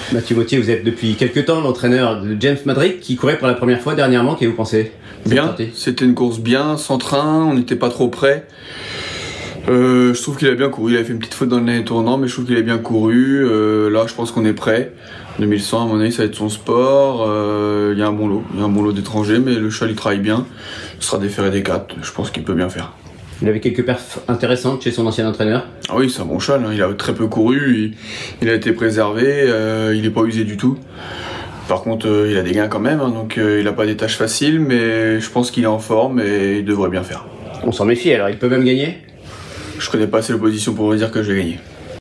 Mathieu Mottier, vous êtes depuis quelques temps l'entraîneur de James Madrid qui courait pour la première fois dernièrement. Qu'est-ce que vous pensez? Bien, c'était une course bien, sans train, on n'était pas trop près. Je trouve qu'il a bien couru, il a fait une petite faute dans le dernier tournant, mais je trouve qu'il a bien couru. Là, je pense qu'on est prêt. 2100, à mon avis, ça va être son sport. Il y a un bon lot d'étrangers, mais le cheval il travaille bien. Ce sera déféré des 4, je pense qu'il peut bien faire. Il avait quelques perfs intéressantes chez son ancien entraîneur. Ah oui, c'est un bon cheval, hein. Il a très peu couru, il a été préservé, il n'est pas usé du tout. Par contre, il a des gains quand même, hein, donc il n'a pas des tâches faciles, mais je pense qu'il est en forme et il devrait bien faire. On s'en méfie alors, il peut même gagner? Je connais pas assez l'opposition pour vous dire que je vais gagner.